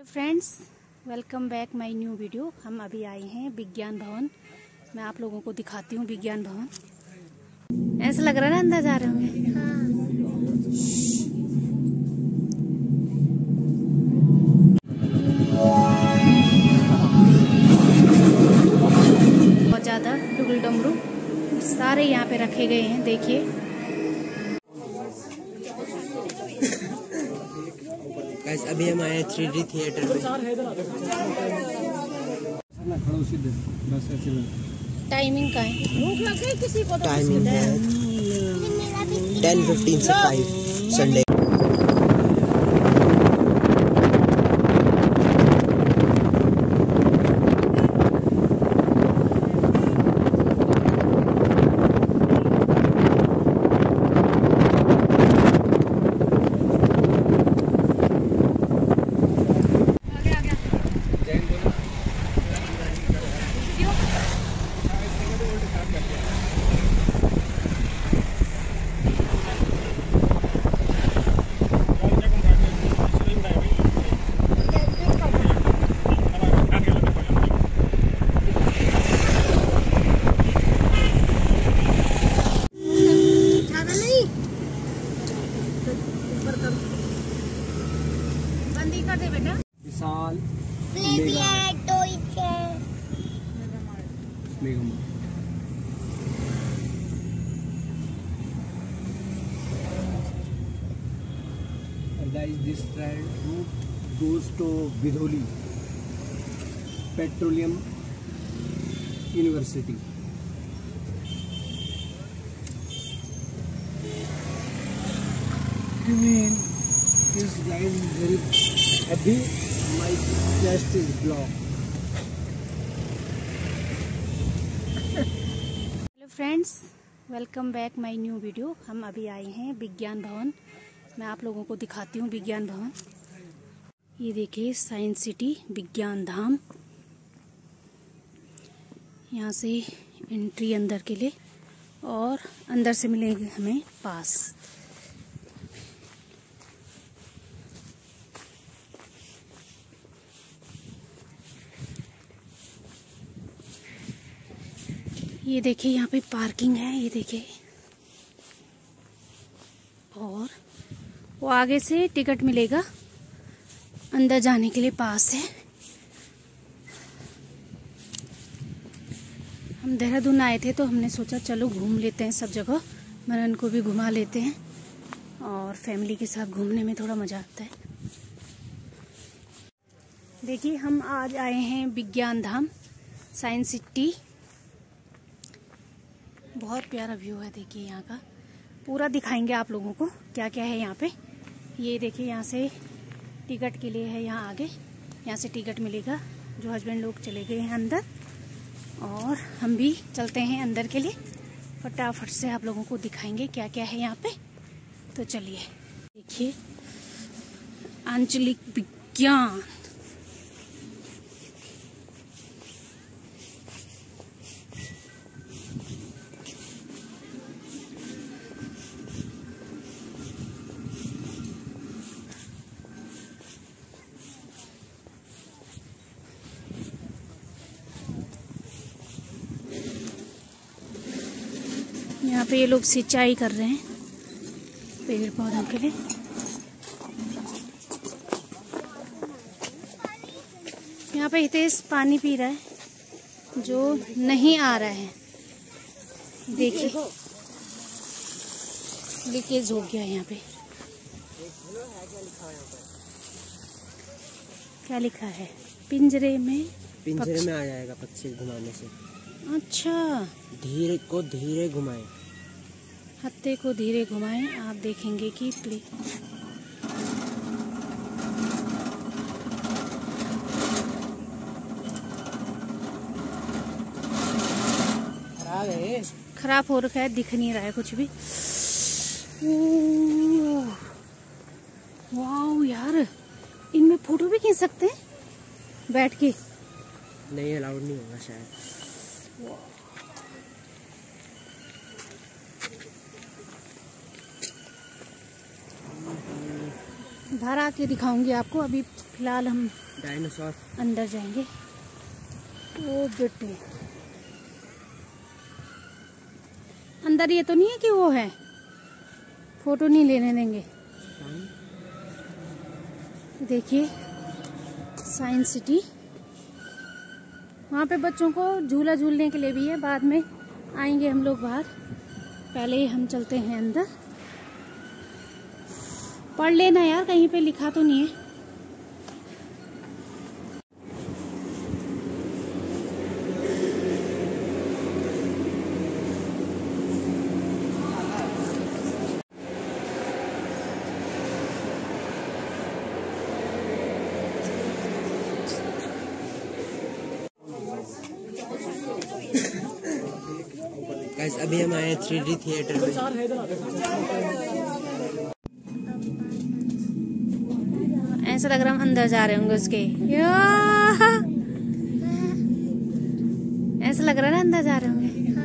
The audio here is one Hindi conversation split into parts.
Friends, welcome back my new video. हम अभी आए हैं विज्ञान भवन। मैं आप लोगों को दिखाती हूँ विज्ञान भवन। ऐसा लग रहा है ना अंदर जा रहे होंगे। बहुत ज्यादा डुगल डमरू सारे यहाँ पे रखे गए हैं। देखिए अभी हम आए 3D थिएटर में। टाइमिंग का है? टाइमिंग है 10:15 से 5 Sunday. Vishal Guys, this route goes to Vidholi Petroleum University. I mean, this guy is very heavy. My chest is blocked. Hello friends, welcome back my new video. हम अभी आए हैं विज्ञान भवन। मैं आप लोगों को दिखाती हूँ विज्ञान भवन। ये देखिए साइंस सिटी विज्ञान धाम। यहाँ से एंट्री अंदर के लिए और अंदर से मिलेगा हमें पास। ये देखिए यहाँ पे पार्किंग है, ये देखिए। और वो आगे से टिकट मिलेगा, अंदर जाने के लिए पास है। हम देहरादून आए थे तो हमने सोचा चलो घूम लेते हैं सब जगह, मनन को भी घुमा लेते हैं और फैमिली के साथ घूमने में थोड़ा मजा आता है। देखिए हम आज आए हैं विज्ञान धाम साइंस सिटी। बहुत प्यारा व्यू है, देखिए यहाँ का पूरा दिखाएंगे आप लोगों को क्या क्या है यहाँ पे। ये देखिए यहाँ से टिकट के लिए है, यहाँ आगे यहाँ से टिकट मिलेगा। जो हस्बैंड लोग चले गए हैं अंदर और हम भी चलते हैं अंदर के लिए। फटाफट से आप लोगों को दिखाएंगे क्या क्या है यहाँ पे। तो चलिए देखिए आंचलिक विज्ञान। यहाँ पे ये लोग सिंचाई कर रहे हैं पेड़ पौधों के लिए। यहाँ पे हितेश पानी पी रहा है जो नहीं आ रहा है। देखिए लीकेज हो गया है यहाँ पे। क्या लिखा है? पिंजरे में आ जाएगा पक्षी घुमाने से। अच्छा, धीरे को धीरे घुमाएं, हत्ते को धीरे घुमाएं। आप देखेंगे कि खराब हो रखा है, दिख नहीं रहा है कुछ भी। वाह यार, इनमें फोटो भी खींच सकते हैं बैठ के। नहीं, अलाउड नहीं होगा शायद। बाहर आके दिखाऊंगी आपको। अभी फिलहाल हम डायनासोर। अंदर जाएंगे। ओ बेटे, अंदर ये तो नहीं है कि वो है, फोटो नहीं लेने देंगे। देखिए साइंस सिटी, वहाँ पे बच्चों को झूला झूलने के लिए भी है। बाद में आएंगे हम लोग बाहर, पहले ही हम चलते हैं अंदर। पढ़ लेना यार, कहीं पे लिखा तो नहीं है। गाइस अभी हम आए 3D थिएटर में। ऐसा लग रहा हम अंदर जा रहे होंगे उसके। ऐसा लग रहा है ना अंदर जा रहे होंगे।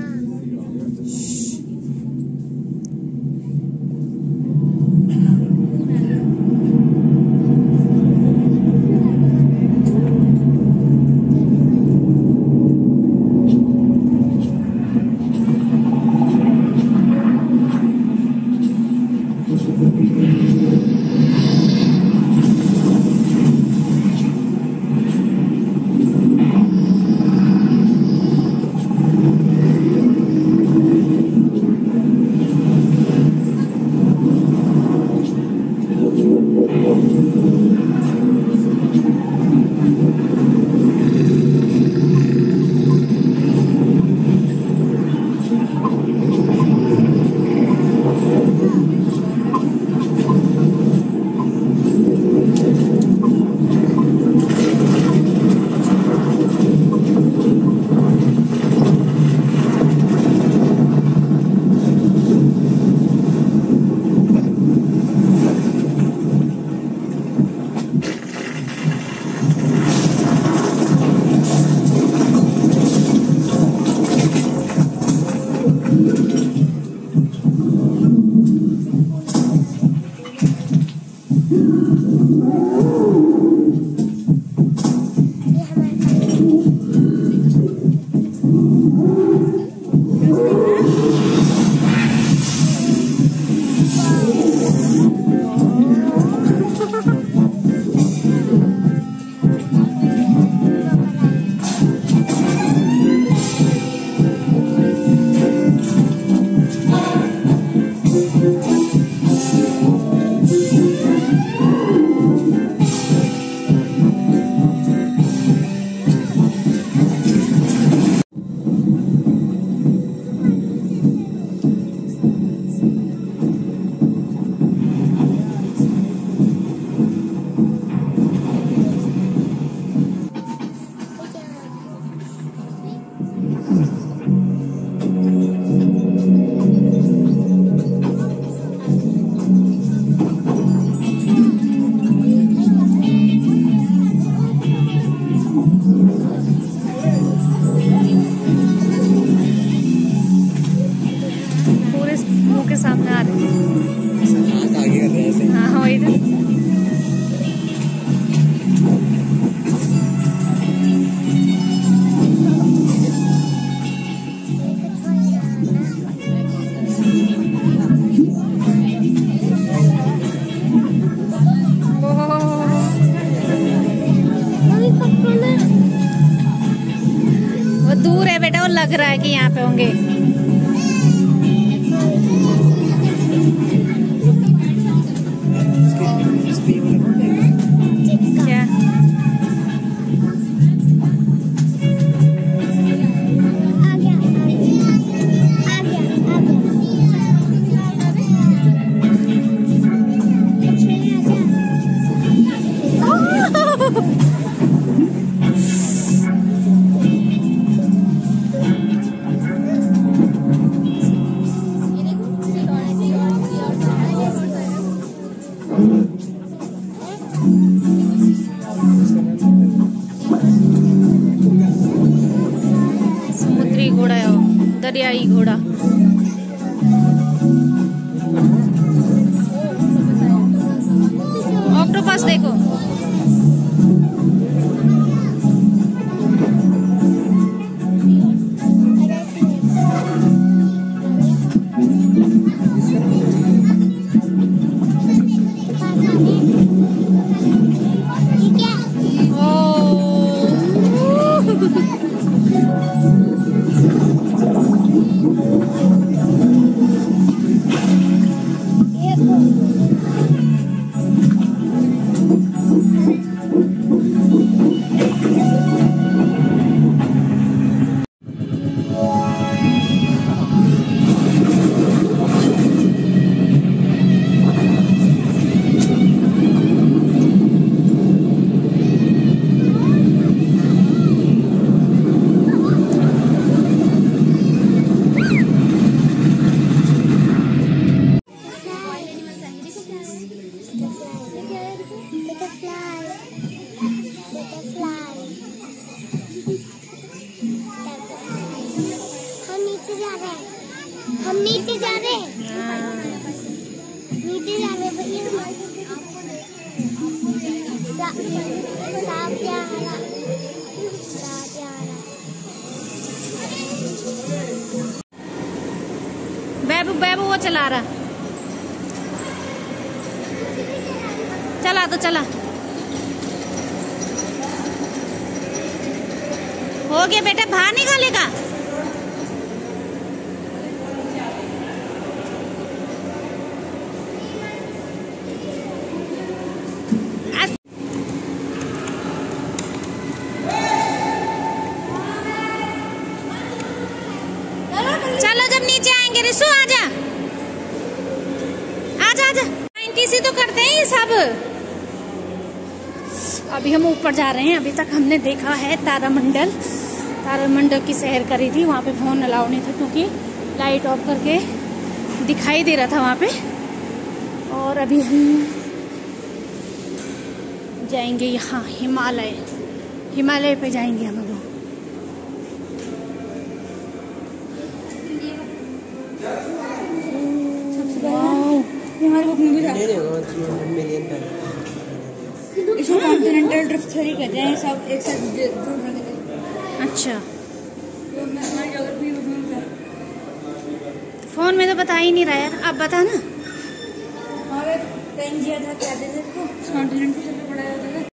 लग रहा है कि यहाँ पे होंगे। क्या समुद्री घोड़ा है, दरियाई घोड़ा। ऑक्टोपस देखो। हम नीचे जा रहे हैं, नीचे जा रहे हैं भैया। बैबू बैबू वो चला रहा, चला तो चला। हो गया बेटा, बाहर निकालेगा। चलो जब नीचे आएंगे रिशु आजा आजा आजा। 90 तो करते हैं ये सब। अभी हम ऊपर जा रहे हैं। अभी तक हमने देखा है तारामंडल की सैर करी थी। वहाँ पे फोन अलाउ नहीं था क्योंकि लाइट ऑफ करके दिखाई दे रहा था वहाँ पे। और अभी हम जाएंगे यहाँ हिमालय पे जाएंगे हम लोग। इसको कॉन्टिनेंटल ड्रिफ्ट थ्योरी कहते हैं। सब एक साथ जोड़ रखे थे। अच्छा, फोन में तो बता ही नहीं रहा यार, आप बता ना। हमारे पेन दिया था, क्या देते इसको, कॉन्टिनेंटल से पढ़ाया जाता था।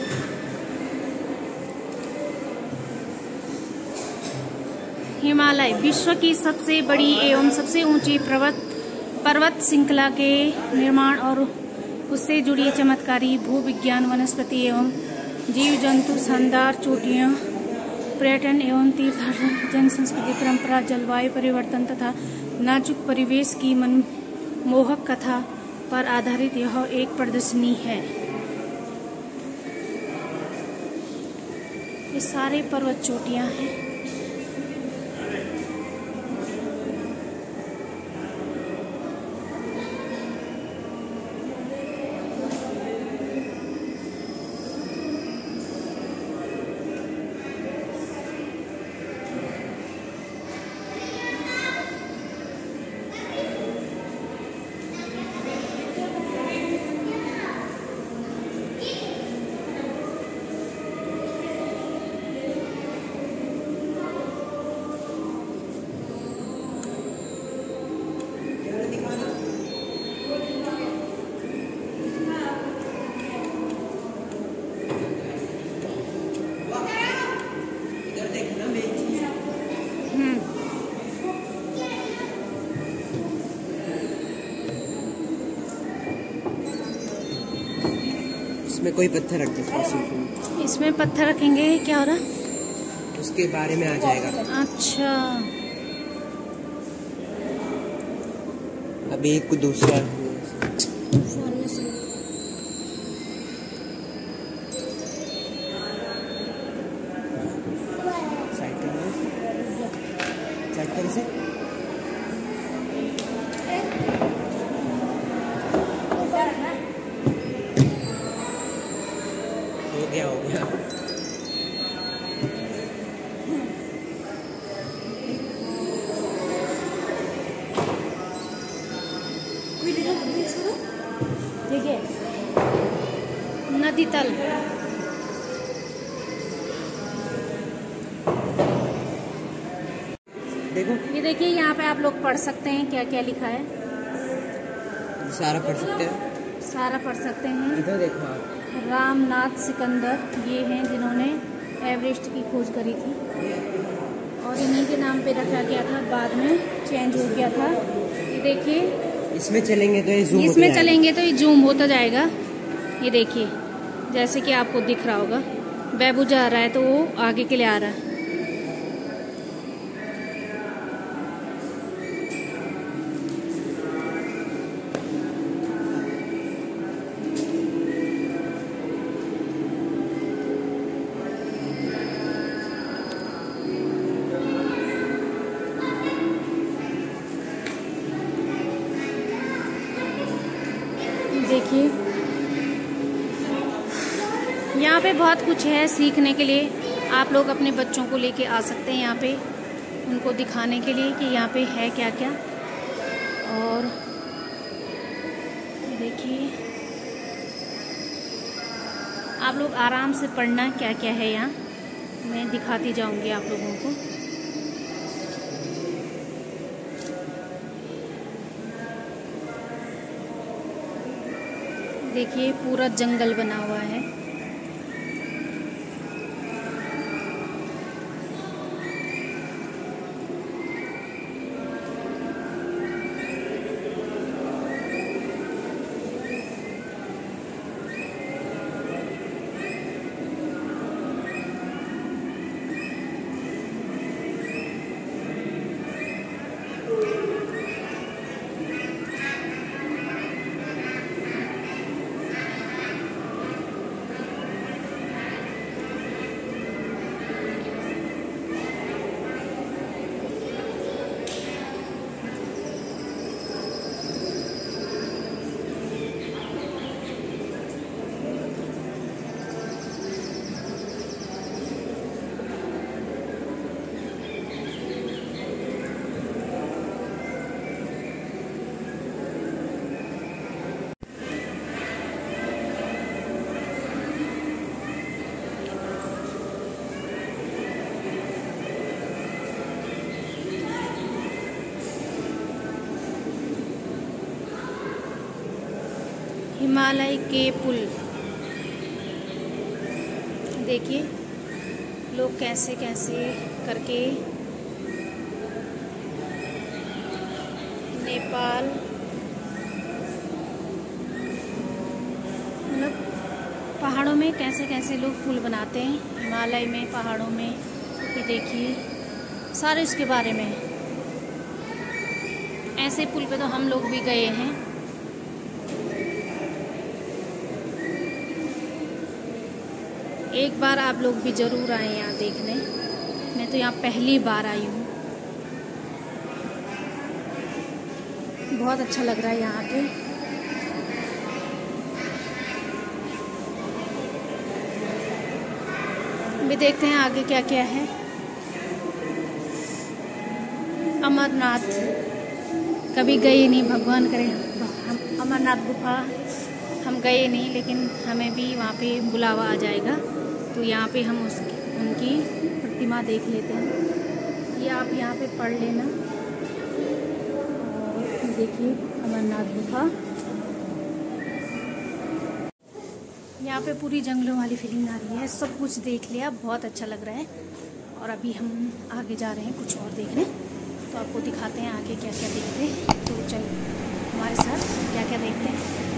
हिमालय विश्व की सबसे बड़ी एवं सबसे ऊंची पर्वत श्रृंखला के निर्माण और उससे जुड़ी चमत्कारी भूविज्ञान, वनस्पति एवं जीव जंतु, शानदार चोटियां, पर्यटन एवं तीर्थाटन, जन संस्कृति, परंपरा, जलवायु परिवर्तन तथा नाजुक परिवेश की मनमोहक कथा पर आधारित यह एक प्रदर्शनी है। ये सारे पर्वत चोटियां हैं। इसमें कोई पत्थर रख दो। इसमें पत्थर रखेंगे, क्या हो रहा? उसके बारे में आ जाएगा। अच्छा, अभी कुछ दूसरा साइकिल से हो गया। ठीक है, नदी तल। देखो, ये देखिए, यहाँ पे आप लोग पढ़ सकते हैं क्या क्या लिखा है। सारा पढ़ सकते हैं, सारा पढ़ सकते हैं। इधर देखो आप। रामनाथ सिकंदर ये हैं जिन्होंने एवरेस्ट की खोज करी थी और इन्हीं के नाम पे रखा गया था, बाद में चेंज हो गया था। ये देखिए, इसमें चलेंगे तो ये जूम होता इसमें चलेंगे तो ये जूम होता जाएगा। ये देखिए, जैसे कि आपको दिख रहा होगा, बैबू जा रहा है तो वो आगे के लिए आ रहा है। देखिए, यहाँ पे बहुत कुछ है सीखने के लिए। आप लोग अपने बच्चों को लेके आ सकते हैं यहाँ पे, उनको दिखाने के लिए कि यहाँ पे है क्या क्या। और देखिए आप लोग आराम से पढ़ना क्या क्या है यहाँ, मैं दिखाती जाऊंगी आप लोगों को। देखिए पूरा जंगल बना हुआ है। हिमालय के पुल देखिए लोग कैसे कैसे करके नेपाल मतलब पहाड़ों में कैसे कैसे लोग पुल बनाते हैं, हिमालय में पहाड़ों में। ये देखिए सारे इसके बारे में। ऐसे पुल पे तो हम लोग भी गए हैं। एक बार आप लोग भी ज़रूर आए यहाँ देखने। मैं तो यहाँ पहली बार आई हूँ। बहुत अच्छा लग रहा है यहाँ पे। अभी देखते हैं आगे क्या क्या है। अमरनाथ कभी गए नहीं, भगवान करे हम अमरनाथ गुफा हम गए नहीं, लेकिन हमें भी वहाँ पे बुलावा आ जाएगा तो यहाँ पे हम उनकी प्रतिमा देख लेते हैं। ये आप यहाँ पे पढ़ लेना। और देखिए अमरनाथ गुफा, यहाँ पे पूरी जंगलों वाली फीलिंग आ रही है। सब कुछ देख लिया, बहुत अच्छा लग रहा है। और अभी हम आगे जा रहे हैं कुछ और देखने, तो आपको दिखाते हैं आगे क्या क्या देखते हैं। तो चलो हमारे साथ क्या क्या देखते हैं।